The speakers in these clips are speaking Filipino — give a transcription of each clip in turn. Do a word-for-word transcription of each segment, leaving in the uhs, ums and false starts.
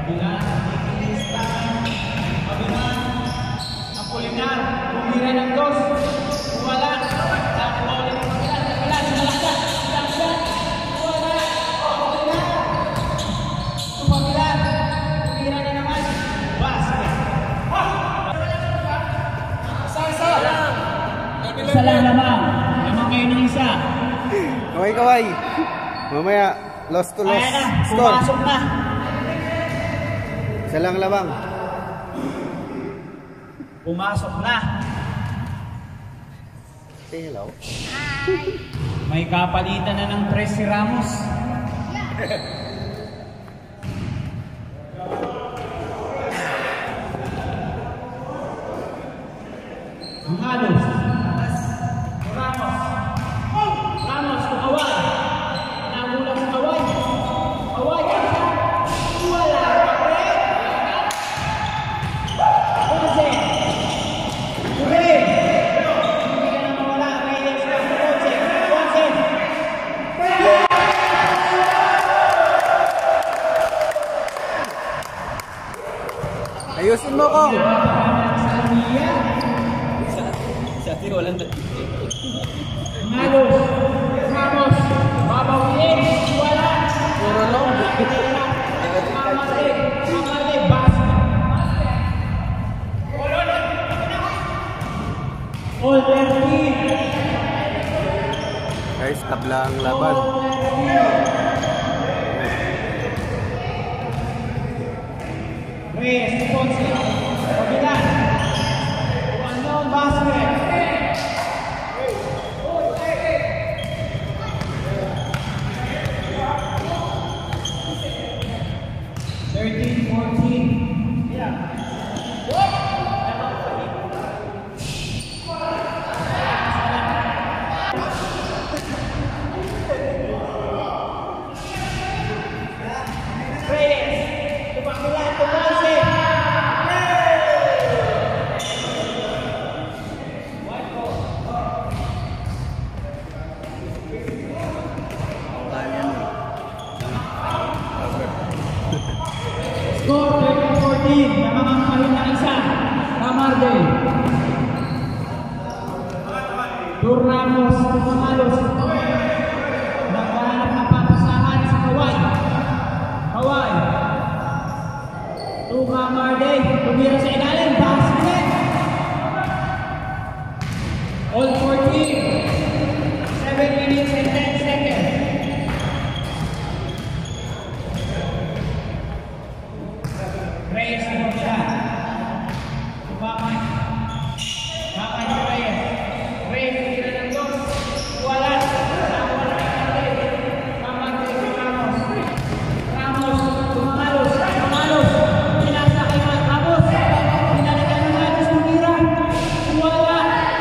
Kabila, Nikilista, kabila, Apolinar, bumira ng dos, wala, nakuha ulit ng kabila, kabila, sinalakya, sinalakya, wala, Apolinar, tumabila, bumira na naman, basket. Isa-isa lang. Isa lang naman, naman kayo ng isa. Kaway-kaway. Mamaya, lost to lost. Ayan na, Store. pumasok na. Isa lang labang. Pumasok na. Say hello. May kapalitan na ng tres si Ramos. Halos. Ramos. Ramos, kaway. Nagulang sa kaway. Kaway, wala. Jose. Jose. Hindi ka na mawala. Reyes na si Jose. Jose. Ayusin mo ko. Sa atin walang Halos. Ramos. Babawin. Wala. Puro long. Mamate. Mamate. Basket. All thirteen. Guys, tabla ang laban. Reyes, Ponce, Kabilan, unknown basket. thirteen fourteen. Reyes, Kabilan, Ponce. Score thirteen fourteen, namamampahin na isa, Ramarde. Dur Ramos, Tumalos. Naghanap na papasahan si Kaway. Kaway. Tu Ramarde, tumira sa ilalim, basket. All fourteen, seven minutes and ten seconds. Reyes na siya. Bumamay. Bumamay si Reyes. Reyes, tira ng dos. Wala. Wala na Bumamay si Ramos. Ramos, Tumalos. Tumalos. Pinasa kay Ramos. Pinalitan ng Ramos ng tira. Wala.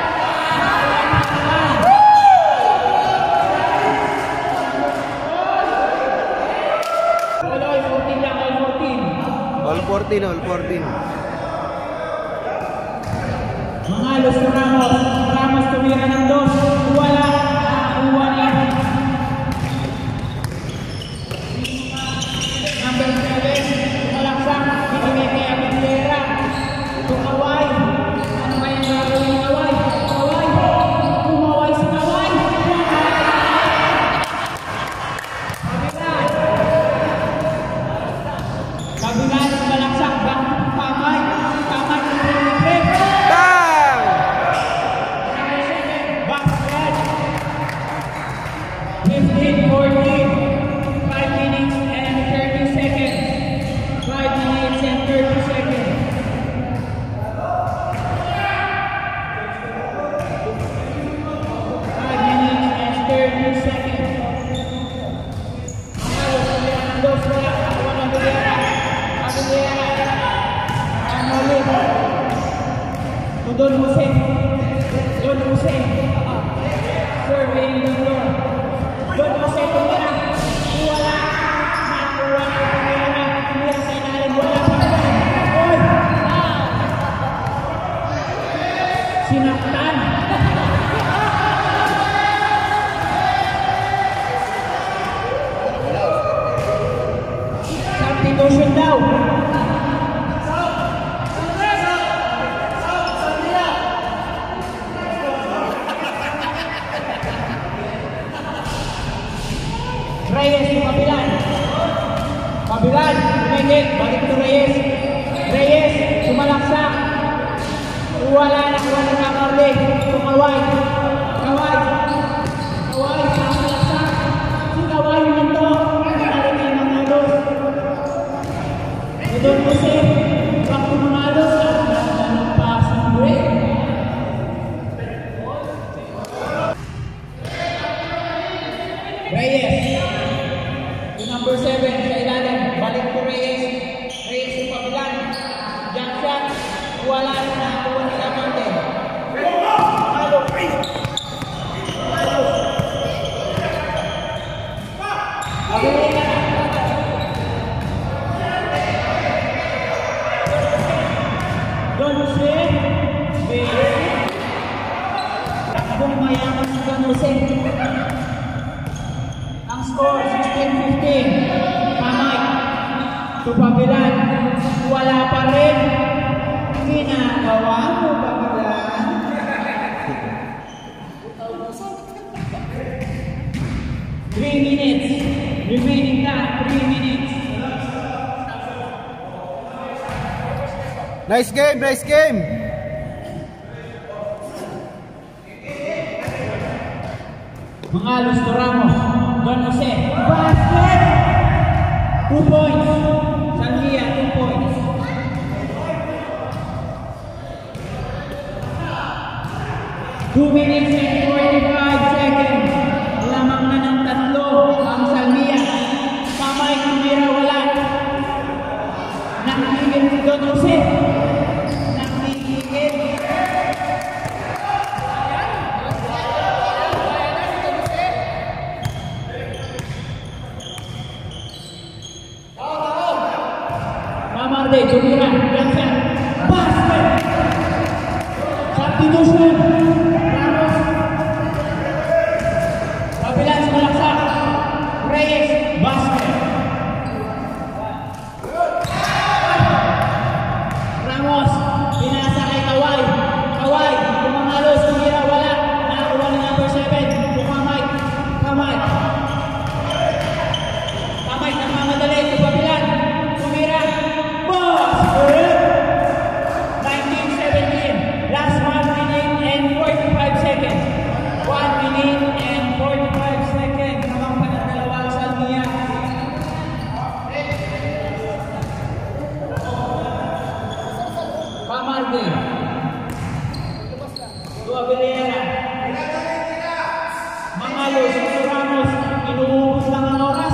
Wala. All fourteen lang, all fourteen. All fourteen, all fourteen. Mangalos na Ramos. Ramos tumira ng dos. Wala. Nakakuha na. Number seven. Tumalaksak. Binibigay ang pera. Ito Kaway. Ano ba yung gagawin ni Kaway? Kaway. Kumaway si Kaway. Kabila. Kabila ng malaksak. Pamay. Pamay. Pamay. Bang! Basket. fifteen fourteen. five minutes and thirty seconds. five minutes and thirty seconds. five minutes and thirty seconds. Mangalos, tumira ng dos. Wala. Nakuha ng Bilera. Bilera. Ano ulit? Don Jose. Don Jose. Surveying the floor. Don Jose tumira. Wala. Nakuha ng Bilera. Tumira sa ilalim. Wala pa rin. Oy! Sinaktan. Something Substitution daw. Reyes sa kabilan. Kabilan, tumingin, balik to Reyes. Reyes, sumalaksak. Wala na, wala na Marley. Tumaway. Kaway. Kaway, sumalaksak. Si Kaway naman to. Narinig ng Malos. Ito po si Bakto ng Malos. Ang passing break. Reyes. Number seven sa ilalim, balik po Reyes. Reyes yung pabilan. Jump shot. Wala na nakakuha nila Marte. Malo. Malo. Pagawin na. Don Jose. Kung mayaman si Don Jose. Ang score, sixteen fifteen. Kamay. Tupabilan. Wala pa rin. Ginagawa mo, Pabilan. Three minutes. Remaining na. Three minutes. Nice game, nice game. Mangalos to Ramos. Don Jose. Basket! Two points. Sanlia, two points. Two minutes and forty-five seconds. Lamang na ng tatlo ang Sanlia. Kamay, kamera, wala. Nakikigil si Don Jose. Nakikigil. Mamarde, tumira, ganyan, basket! Substitution, Ramos, Pabilan sa malaksak, Reyes, basket! Ramos, pinasa kay Kaway, Kaway, kumangalos, tumira, wala, nakakuha ng number seven, Kamay, Kamay, Kamay, nagmamadali, Pabilan, tumira, nineteen seventeen. Last one minute and forty-five seconds. One minute and forty-five seconds. Namang panagdalawang Salmia. Pamarde. Dua Vilera. Mangalos, Ramos. Inuubos lang ang oras.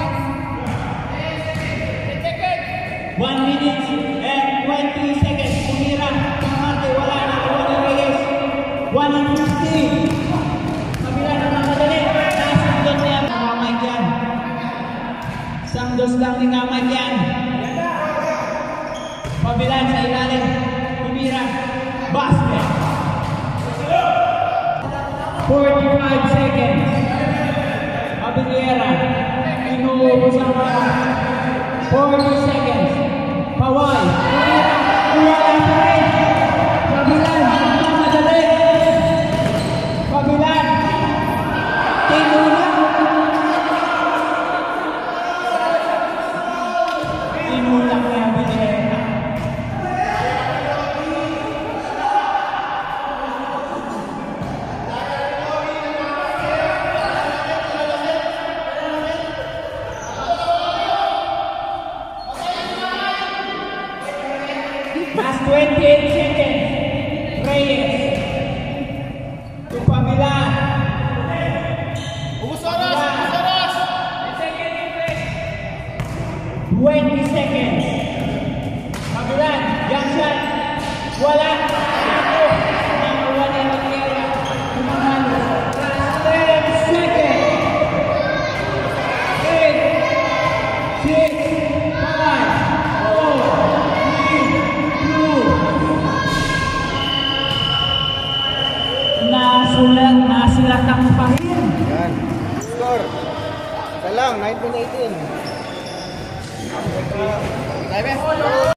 One minute and twenty seconds. Pumira. Pamarte. Wala na. Wala Reyes. One and fifty. Kabila na namadali. Nasangdos niya. Nangamay yan. Sangdos lang ni Ngamay yan. Pabilan sa ilalim. Pumira. Basket. forty-five seconds. Abiliera. Inuubos ang oras. forty seconds. Paway. Wala pa rin. Pabilan. Madali. Pabilan. Tinulak. Tinulak na Abiliera. Last twenty-eight seconds. Reyes. Tupabilan. Ubus oras, ubus oras. twenty seconds. Pabilan. Young shot. Wala. Ako. Nakakuha ni Abiliera. Tumahalos. Last ten seconds. eight, six, five, four, three, two. Nasulat, nasulat ang pahin. Yan. Score. Isa lang, nineteen eighteen. Five, eh.